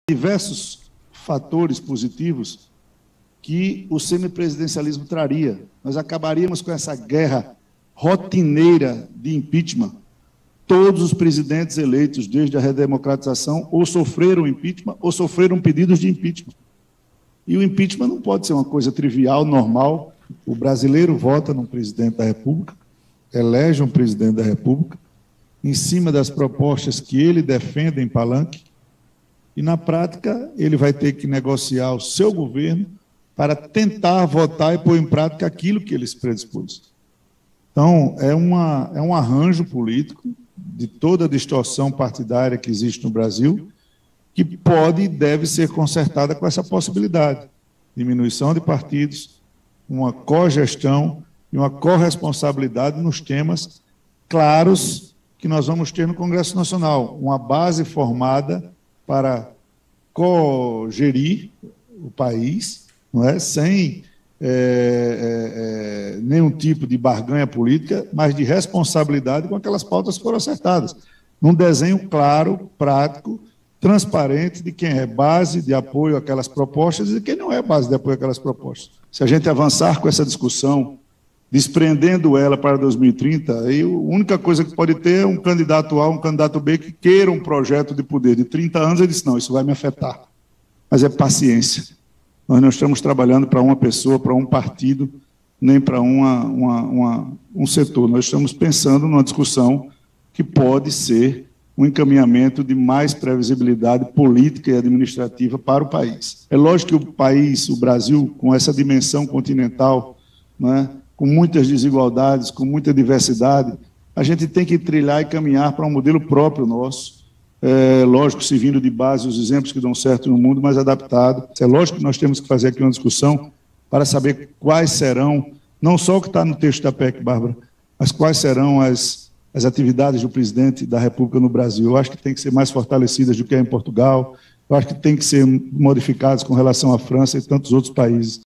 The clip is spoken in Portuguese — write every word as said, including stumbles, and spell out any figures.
diversos fatores positivos que o semipresidencialismo traria. Nós acabaríamos com essa guerra rotineira de impeachment. Todos os presidentes eleitos desde a redemocratização ou sofreram impeachment ou sofreram pedidos de impeachment. E o impeachment não pode ser uma coisa trivial, normal. O brasileiro vota num presidente da República, elege um presidente da República, em cima das propostas que ele defende em palanque, e, na prática, ele vai ter que negociar o seu governo para tentar votar e pôr em prática aquilo que ele se predispôs. Então, é, uma, é um arranjo político de toda a distorção partidária que existe no Brasil, que pode e deve ser consertada com essa possibilidade. Diminuição de partidos, uma cogestão e uma corresponsabilidade nos temas claros que nós vamos ter no Congresso Nacional. Uma base formada para cogerir o país, não é? Sem é, é, nenhum tipo de barganha política, mas de responsabilidade com aquelas pautas que foram acertadas. Num desenho claro, prático, transparente de quem é base de apoio àquelas propostas e quem não é base de apoio àquelas propostas. Se a gente avançar com essa discussão, desprendendo ela para dois mil e trinta, aí a única coisa que pode ter é um candidato A, um candidato B que queira um projeto de poder de trinta anos, ele disse, não, isso vai me afetar. Mas é paciência. Nós não estamos trabalhando para uma pessoa, para um partido, nem para uma, uma, uma, um setor. Nós estamos pensando numa discussão que pode ser um encaminhamento de mais previsibilidade política e administrativa para o país. É lógico que o país, o Brasil, com essa dimensão continental, né, com muitas desigualdades, com muita diversidade, a gente tem que trilhar e caminhar para um modelo próprio nosso, é, lógico, se vindo de base os exemplos que dão certo no mundo, mas adaptado. É lógico que nós temos que fazer aqui uma discussão para saber quais serão, não só o que está no texto da P E C, Bárbara, mas quais serão as, as atividades do presidente da República no Brasil. Eu acho que tem que ser mais fortalecidas do que é em Portugal, eu acho que tem que ser modificadas com relação à França e tantos outros países.